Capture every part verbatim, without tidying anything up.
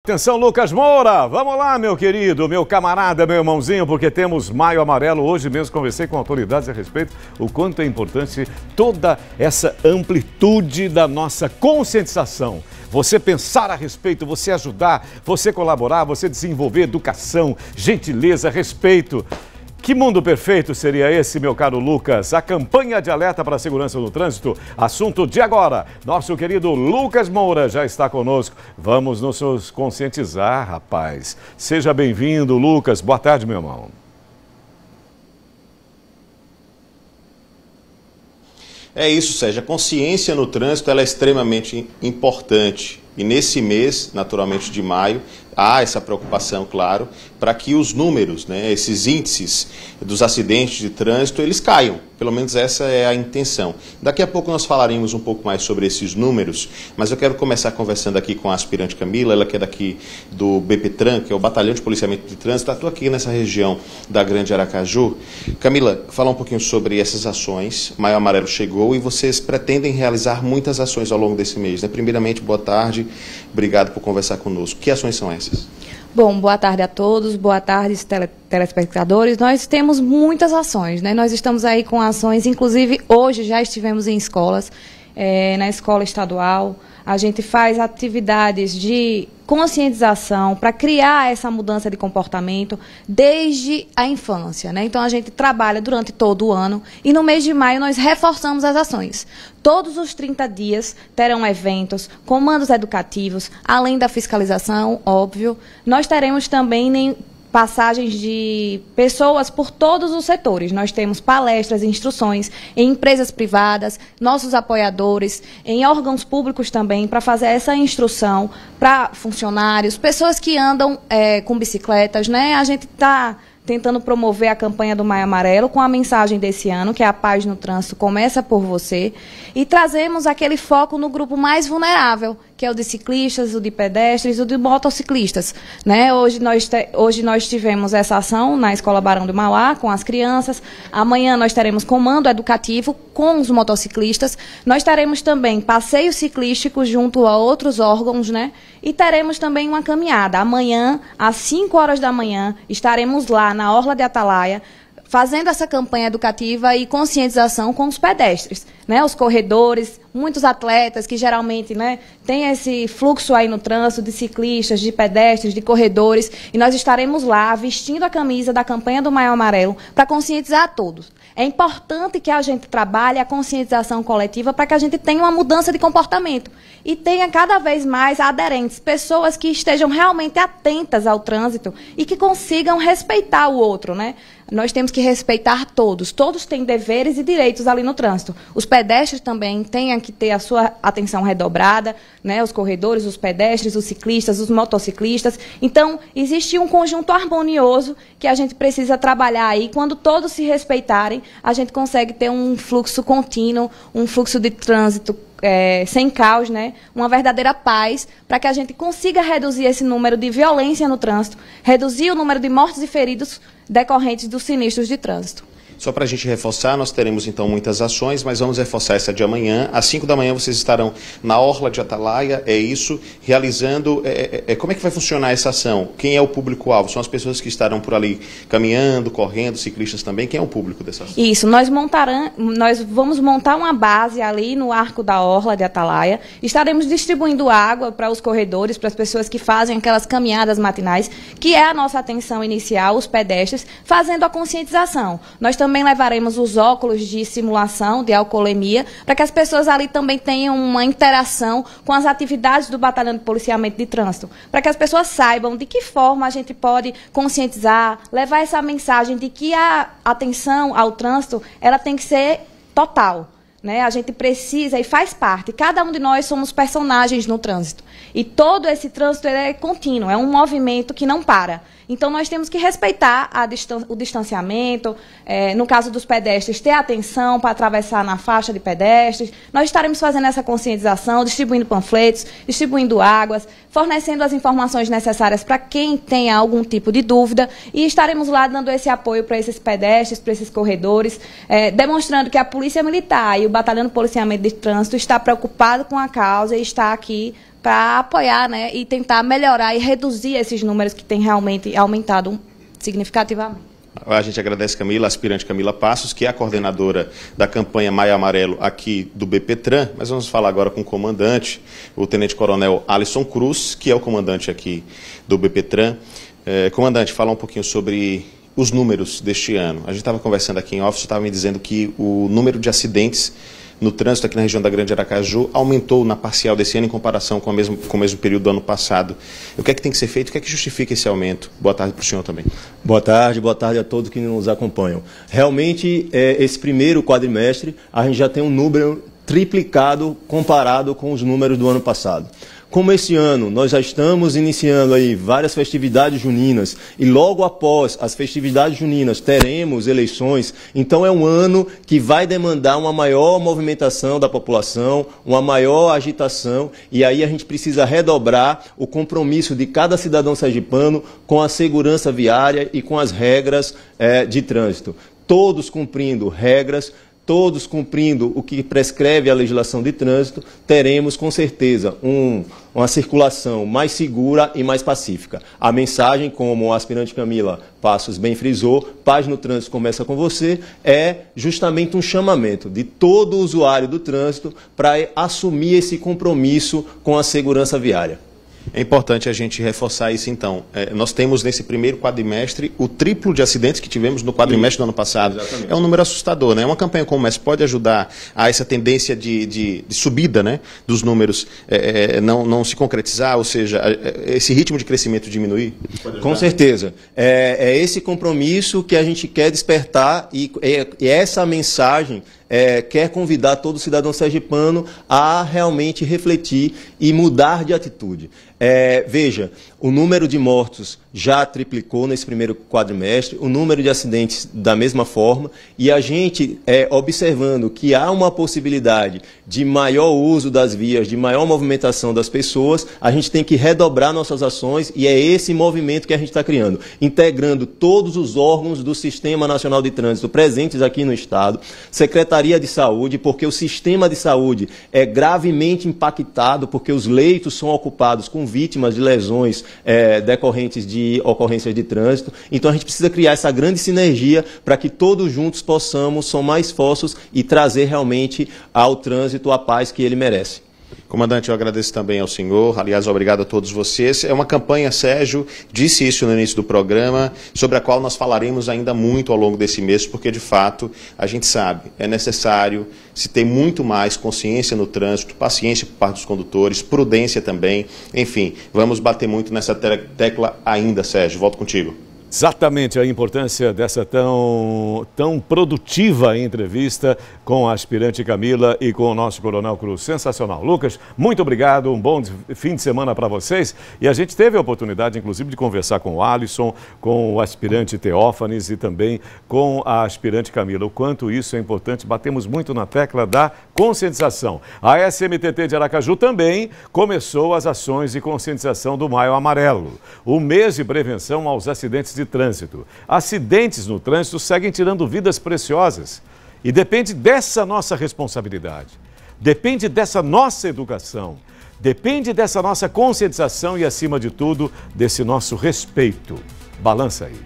Atenção, Lucas Moura, vamos lá, meu querido, meu camarada, meu irmãozinho, porque temos Maio Amarelo. Hoje mesmo conversei com autoridades a respeito o quanto é importante toda essa amplitude da nossa conscientização. Você pensar a respeito, você ajudar, você colaborar, você desenvolver educação, gentileza, respeito. Que mundo perfeito seria esse, meu caro Lucas? A campanha de alerta para a segurança no trânsito, assunto de agora. Nosso querido Lucas Moura já está conosco. Vamos nos conscientizar, rapaz. Seja bem-vindo, Lucas. Boa tarde, meu irmão. É isso, Sérgio. A consciência no trânsito ela é extremamente importante. E nesse mês, naturalmente de maio, há essa preocupação, claro, para que os números, né, esses índices dos acidentes de trânsito, eles caiam. Pelo menos essa é a intenção. Daqui a pouco nós falaremos um pouco mais sobre esses números, mas eu quero começar conversando aqui com a aspirante Camila, ela que é daqui do BPTran, que é o Batalhão de Policiamento de Trânsito. Estou aqui nessa região da Grande Aracaju. Camila, fala um pouquinho sobre essas ações. Maio Amarelo chegou e vocês pretendem realizar muitas ações ao longo desse mês, né? Primeiramente, boa tarde, obrigado por conversar conosco. Que ações são essas? Bom, boa tarde a todos, boa tarde, tele, telespectadores. Nós temos muitas ações, né? Nós estamos aí com ações, inclusive hoje já estivemos em escolas, é, na escola estadual. A gente faz atividades de conscientização para criar essa mudança de comportamento desde a infância, né? Então a gente trabalha durante todo o ano e no mês de maio nós reforçamos as ações. Todos os trinta dias terão eventos, comandos educativos, além da fiscalização, óbvio. Nós teremos também nem passagens de pessoas por todos os setores. Nós temos palestras e instruções em empresas privadas, nossos apoiadores, em órgãos públicos também, para fazer essa instrução para funcionários, pessoas que andam é, com bicicletas, né? A gente está tentando promover a campanha do Maio Amarelo com a mensagem desse ano, que é a paz no trânsito começa por você, e trazemos aquele foco no grupo mais vulnerável, que é o de ciclistas, o de pedestres, o de motociclistas, né? Hoje nós, te, hoje nós tivemos essa ação na Escola Barão do Mauá com as crianças. Amanhã nós teremos comando educativo com os motociclistas. Nós teremos também passeio ciclístico junto a outros órgãos, né? E teremos também uma caminhada. Amanhã, às cinco horas da manhã, estaremos lá na Orla de Atalaia, fazendo essa campanha educativa e conscientização com os pedestres, né? Os corredores, muitos atletas que geralmente, né, têm esse fluxo aí no trânsito de ciclistas, de pedestres, de corredores, e nós estaremos lá vestindo a camisa da campanha do Maio Amarelo para conscientizar a todos. É importante que a gente trabalhe a conscientização coletiva para que a gente tenha uma mudança de comportamento e tenha cada vez mais aderentes, pessoas que estejam realmente atentas ao trânsito e que consigam respeitar o outro, né? Nós temos que respeitar todos. Todos têm deveres e direitos ali no trânsito. Os pedestres também têm que ter a sua atenção redobrada, né? Os corredores, os pedestres, os ciclistas, os motociclistas. Então, existe um conjunto harmonioso que a gente precisa trabalhar aí. Quando todos se respeitarem, a gente consegue ter um fluxo contínuo, um fluxo de trânsito É, sem caos, né? Uma verdadeira paz, para que a gente consiga reduzir esse número de violência no trânsito, reduzir o número de mortos e feridos decorrentes dos sinistros de trânsito. Só para a gente reforçar, nós teremos então muitas ações, mas vamos reforçar essa de amanhã. Às cinco da manhã vocês estarão na Orla de Atalaia, é isso, realizando... É, é, como é que vai funcionar essa ação? Quem é o público-alvo? São as pessoas que estarão por ali caminhando, correndo, ciclistas também? Quem é o público dessa ação? Isso, nós, montarão, nós vamos montar uma base ali no arco da Orla de Atalaia. Estaremos distribuindo água para os corredores, para as pessoas que fazem aquelas caminhadas matinais, que é a nossa atenção inicial, os pedestres, fazendo a conscientização. Nós também Também levaremos os óculos de simulação de alcoolemia, para que as pessoas ali também tenham uma interação com as atividades do Batalhão de Policiamento de Trânsito, para que as pessoas saibam de que forma a gente pode conscientizar, levar essa mensagem de que a atenção ao trânsito ela tem que ser total. Né? A gente precisa e faz parte. Cada um de nós somos personagens no trânsito. E todo esse trânsito é contínuo, é um movimento que não para. Então, nós temos que respeitar a distan- o distanciamento, é, no caso dos pedestres, ter atenção para atravessar na faixa de pedestres. Nós estaremos fazendo essa conscientização, distribuindo panfletos, distribuindo águas, fornecendo as informações necessárias para quem tenha algum tipo de dúvida, e estaremos lá dando esse apoio para esses pedestres, para esses corredores, é, demonstrando que a Polícia Militar e o Batalhão de Policiamento de Trânsito está preocupado com a causa e está aqui para apoiar, né, e tentar melhorar e reduzir esses números que têm realmente aumentado significativamente. A gente agradece Camila, a aspirante Camila Passos, que é a coordenadora da campanha Maio Amarelo aqui do B P Tran, mas vamos falar agora com o comandante, o tenente-coronel Alisson Cruz, que é o comandante aqui do B P Tran. É, comandante, fala um pouquinho sobre os números deste ano. A gente estava conversando aqui em office, estava me dizendo que o número de acidentes no trânsito aqui na região da Grande Aracaju aumentou na parcial desse ano em comparação com o mesmo, com o mesmo período do ano passado. O que é que tem que ser feito? O que é que justifica esse aumento? Boa tarde para o senhor também. Boa tarde, boa tarde a todos que nos acompanham. Realmente, é, esse primeiro quadrimestre, a gente já tem um número triplicado comparado com os números do ano passado. Como esse ano nós já estamos iniciando aí várias festividades juninas e logo após as festividades juninas teremos eleições, então é um ano que vai demandar uma maior movimentação da população, uma maior agitação, e aí a gente precisa redobrar o compromisso de cada cidadão sergipano com a segurança viária e com as regras é, de trânsito. Todos cumprindo regras, todos cumprindo o que prescreve a legislação de trânsito, teremos com certeza um, uma circulação mais segura e mais pacífica. A mensagem, como a aspirante Camila Passos bem frisou, Paz no Trânsito Começa com Você, é justamente um chamamento de todo usuário do trânsito para assumir esse compromisso com a segurança viária. É importante a gente reforçar isso, então. É, nós temos nesse primeiro quadrimestre o triplo de acidentes que tivemos no quadrimestre do ano passado. Exatamente. É um número assustador, né? Uma campanha como essa pode ajudar a essa tendência de, de, de subida, né, dos números é, é, não, não se concretizar, ou seja, esse ritmo de crescimento diminuir? Com certeza. É, é esse compromisso que a gente quer despertar e é, é essa mensagem É, quer convidar todo cidadão sergipano a realmente refletir e mudar de atitude. É, veja, o número de mortos já triplicou nesse primeiro quadrimestre, o número de acidentes da mesma forma, e a gente, é, observando que há uma possibilidade de maior uso das vias, de maior movimentação das pessoas, a gente tem que redobrar nossas ações, e é esse movimento que a gente está criando, integrando todos os órgãos do Sistema Nacional de Trânsito presentes aqui no Estado, Secretaria de Saúde, porque o sistema de saúde é gravemente impactado, porque os leitos são ocupados com vítimas de lesões é, decorrentes de ocorrências de trânsito. Então a gente precisa criar essa grande sinergia para que todos juntos possamos somar esforços e trazer realmente ao trânsito a paz que ele merece. Comandante, eu agradeço também ao senhor, aliás, obrigado a todos vocês. É uma campanha, Sérgio, disse isso no início do programa, sobre a qual nós falaremos ainda muito ao longo desse mês, porque, de fato, a gente sabe, é necessário se ter muito mais consciência no trânsito, paciência por parte dos condutores, prudência também, enfim, vamos bater muito nessa tecla ainda, Sérgio. Volto contigo. Exatamente a importância dessa tão, tão produtiva entrevista com a aspirante Camila e com o nosso Coronel Cruz. Sensacional. Lucas, muito obrigado, um bom fim de semana para vocês. E a gente teve a oportunidade, inclusive, de conversar com o Alisson, com o aspirante Teófanes e também com a aspirante Camila. O quanto isso é importante, batemos muito na tecla da conscientização. A S M T T de Aracaju também começou as ações de conscientização do Maio Amarelo, o mês de prevenção aos acidentes de de trânsito. Acidentes no trânsito seguem tirando vidas preciosas e depende dessa nossa responsabilidade, depende dessa nossa educação, depende dessa nossa conscientização e, acima de tudo, desse nosso respeito. Balança aí.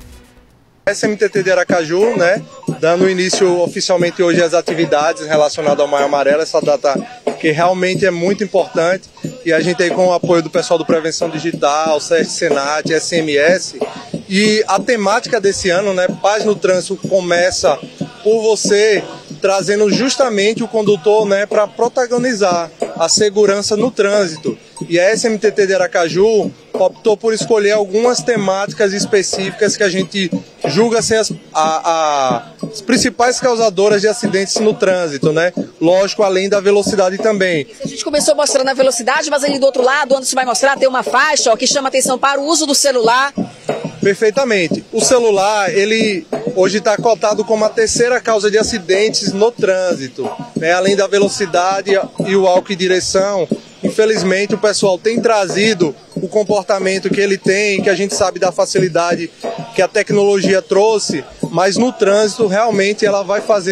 S M T T de Aracaju, né, dando início oficialmente hoje às atividades relacionadas ao Maio Amarelo, essa data que realmente é muito importante, e a gente aí com o apoio do pessoal do Prevenção Digital, SESC, Senat, S M S, e a temática desse ano, né, Paz no Trânsito, começa por você trazendo justamente o condutor, né, para protagonizar a segurança no trânsito. E a S M T T de Aracaju optou por escolher algumas temáticas específicas que a gente julga ser as, a, a, as principais causadoras de acidentes no trânsito, né? Lógico, além da velocidade também. A gente começou mostrando a velocidade, mas ali do outro lado, onde se vai mostrar, tem uma faixa, ó, que chama atenção para o uso do celular. Perfeitamente. O celular, ele hoje está cotado como a terceira causa de acidentes no trânsito, né? Além da velocidade e o álcool em direção, infelizmente o pessoal tem trazido o comportamento que ele tem, que a gente sabe da facilidade que a tecnologia trouxe, mas no trânsito realmente ela vai fazer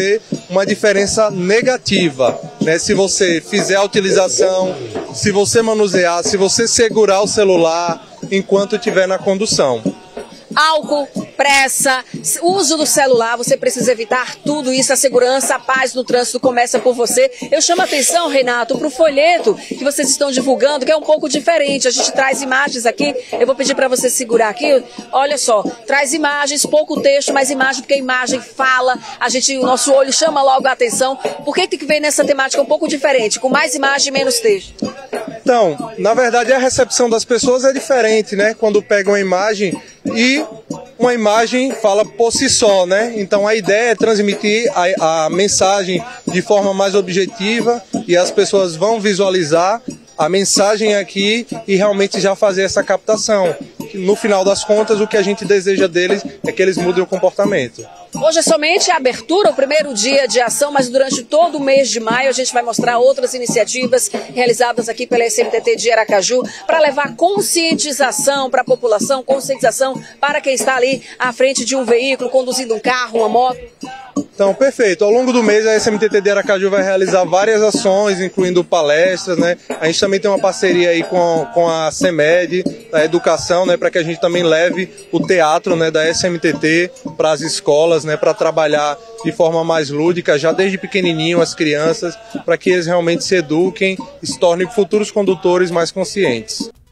uma diferença negativa, né? Se você fizer a utilização, se você manusear, se você segurar o celular enquanto estiver na condução. Álcool, pressa, uso do celular, você precisa evitar tudo isso. A segurança, a paz no trânsito começa por você. Eu chamo a atenção, Renato, para o folheto que vocês estão divulgando, que é um pouco diferente. A gente traz imagens aqui, eu vou pedir para você segurar aqui. Olha só, traz imagens, pouco texto, mas imagem, porque a imagem fala, a gente, o nosso olho chama logo a atenção. Por que tem que ver nessa temática um pouco diferente, com mais imagem e menos texto? Então, na verdade, a recepção das pessoas é diferente, né? Quando pegam a imagem e uma imagem fala por si só, né? Então a ideia é transmitir a, a mensagem de forma mais objetiva e as pessoas vão visualizar a mensagem aqui e realmente já fazer essa captação. No final das contas, o que a gente deseja deles é que eles mudem o comportamento. Hoje é somente a abertura, o primeiro dia de ação, mas durante todo o mês de maio a gente vai mostrar outras iniciativas realizadas aqui pela S M T T de Aracaju para levar conscientização para a população, conscientização para quem está ali à frente de um veículo, conduzindo um carro, uma moto. Então, perfeito. Ao longo do mês, a S M T T de Aracaju vai realizar várias ações, incluindo palestras, né? A gente também tem uma parceria aí com, com a CEMED, da educação, né? Para que a gente também leve o teatro, né? Da S M T T para as escolas, né? Para trabalhar de forma mais lúdica, já desde pequenininho, as crianças, para que eles realmente se eduquem e se tornem futuros condutores mais conscientes.